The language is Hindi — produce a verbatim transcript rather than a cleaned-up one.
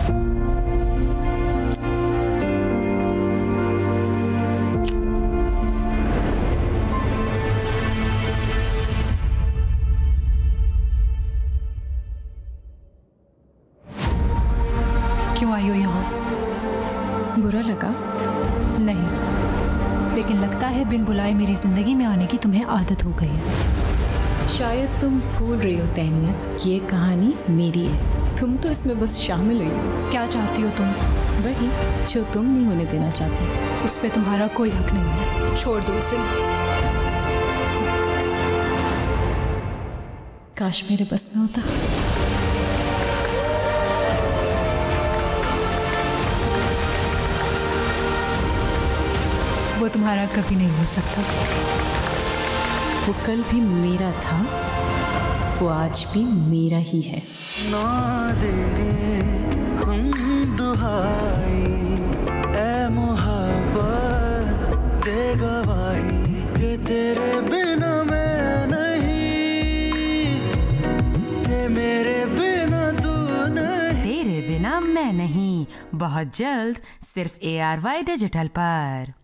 क्यों आई हो यहाँ? बुरा लगा? नहीं, लेकिन लगता है बिन बुलाए मेरी जिंदगी में आने की तुम्हें आदत हो गई है। शायद तुम भूल रही हो तैनियत, ये कहानी मेरी है, तुम तो इसमें बस शामिल हुई हो। क्या चाहती हो तुम? वही जो तुम नहीं होने देना चाहती। उस पे तुम्हारा कोई हक नहीं है, छोड़ दो उसे। काश मेरे बस में होता। वो तुम्हारा कभी नहीं हो सकता। वो कल भी मेरा था, वो आज भी मेरा ही है। ना देंगे हम दुहाई, ऐ मोहब्बत दे गवाही कि तेरे बिना मैं नहीं, कि मेरे बिना तू नहीं। तेरे बिना मैं नहीं, बहुत जल्द सिर्फ ए आर वाई डिजिटल पर।